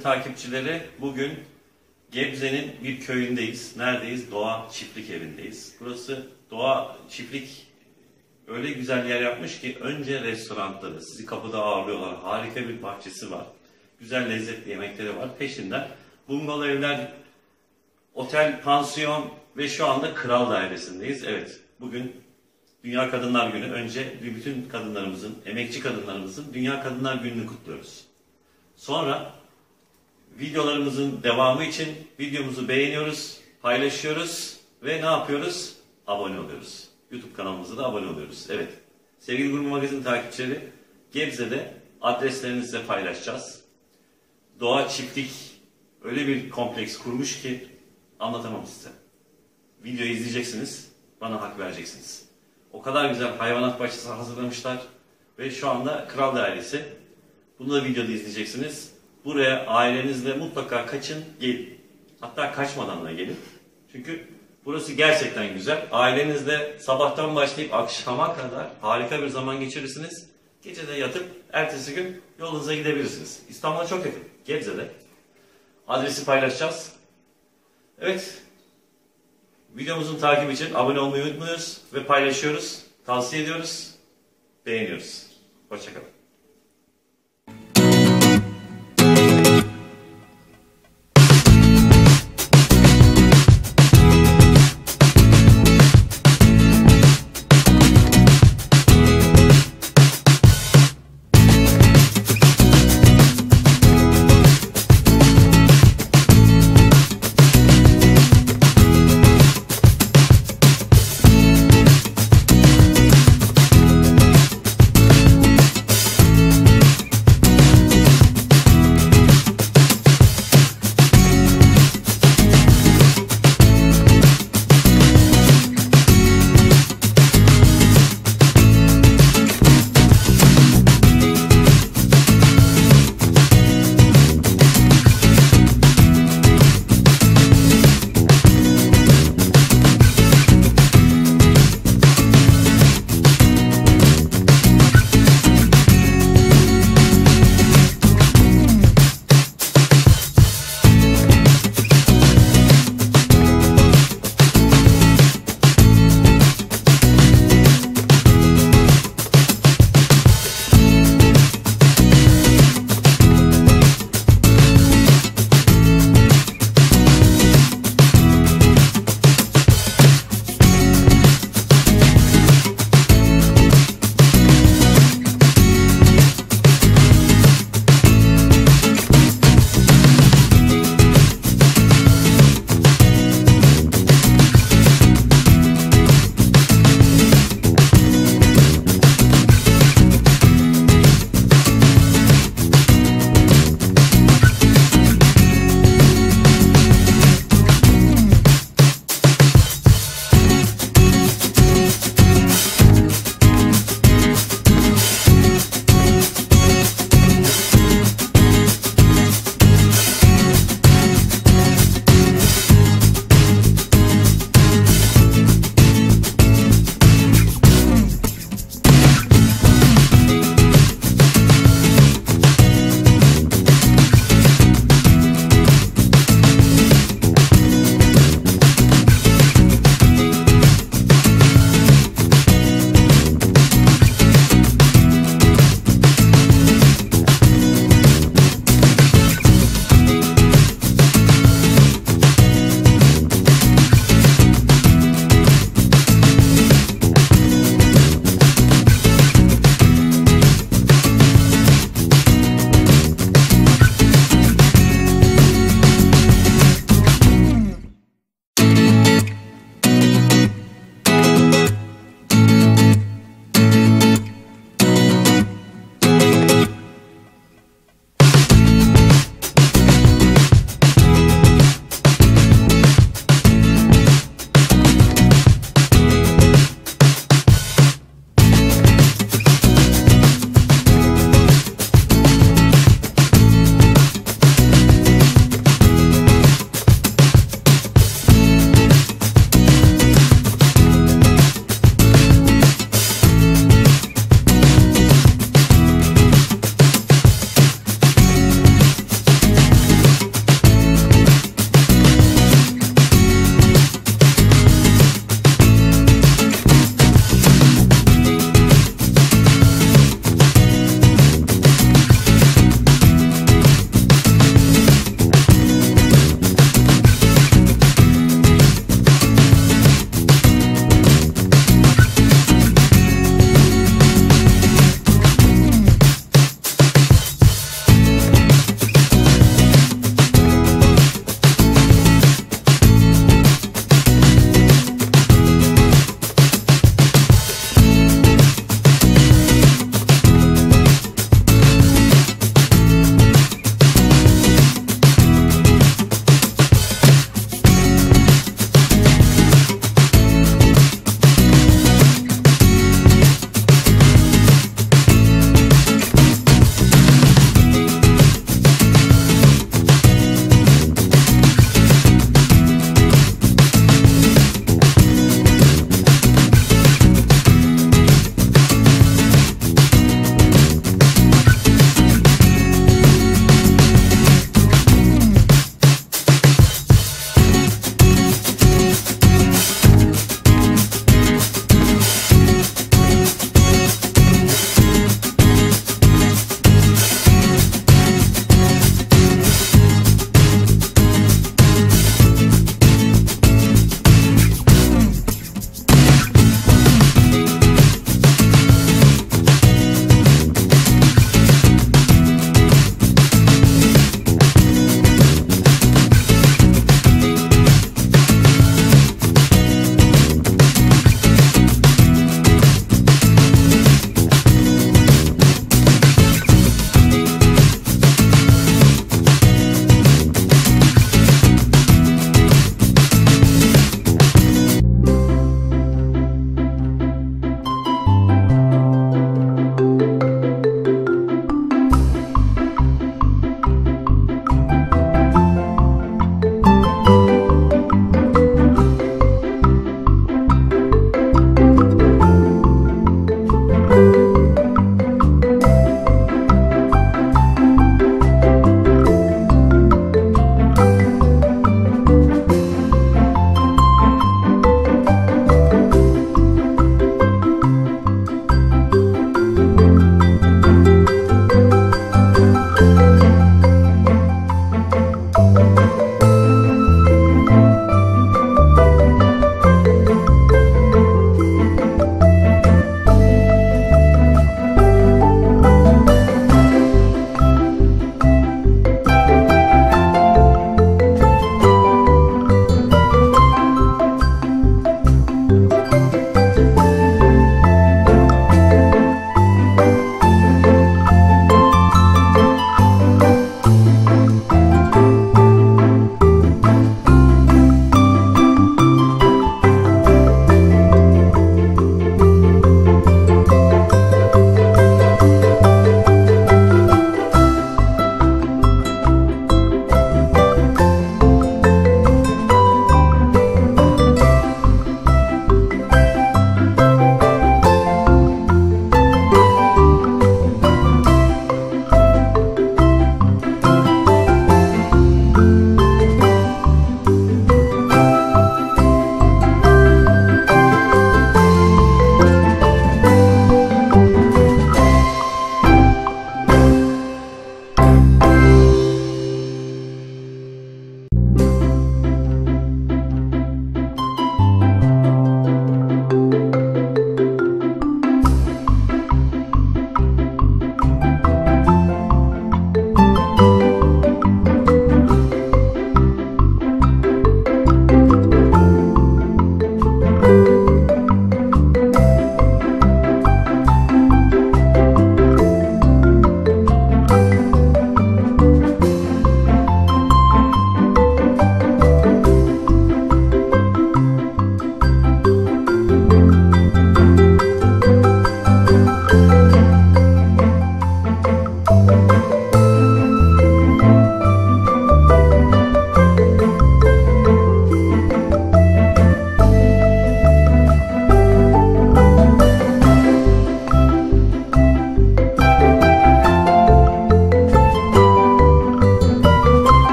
takipçileri, bugün Gebze'nin bir köyündeyiz. Neredeyiz? Doğa Çiftlik Evi'ndeyiz. Burası Doğa Çiftlik öyle güzel yer yapmış ki önce restoranları sizi kapıda ağırlıyorlar. Harika bir bahçesi var. Güzel lezzetli yemekleri var. Peşinden bungalov evler, otel, pansiyon ve şu anda kral dairesindeyiz. Evet, bugün Dünya Kadınlar Günü. Önce bütün kadınlarımızın, emekçi kadınlarımızın Dünya Kadınlar Günü'nü kutluyoruz. Sonra videolarımızın devamı için videomuzu beğeniyoruz, paylaşıyoruz ve ne yapıyoruz? Abone oluyoruz. YouTube kanalımıza da abone oluyoruz. Evet, sevgili Gurme Magazin takipçileri, Gebze'de adreslerinizi de paylaşacağız. Doğa Çiftlik öyle bir kompleks kurmuş ki anlatamam size. Videoyu izleyeceksiniz, bana hak vereceksiniz. O kadar güzel hayvanat bahçesi hazırlamışlar ve şu anda kral dairesi. Bunu da videoda izleyeceksiniz. Buraya ailenizle mutlaka kaçın, gelin. Hatta kaçmadan da gelin. Çünkü burası gerçekten güzel. Ailenizle sabahtan başlayıp akşama kadar harika bir zaman geçirirsiniz. Gece de yatıp ertesi gün yolunuza gidebilirsiniz. İstanbul'a çok yakın. Gebze'de. Adresi paylaşacağız. Evet. Videomuzun takibi için abone olmayı unutmuyoruz ve paylaşıyoruz. Tavsiye ediyoruz. Beğeniyoruz. Hoşça kalın.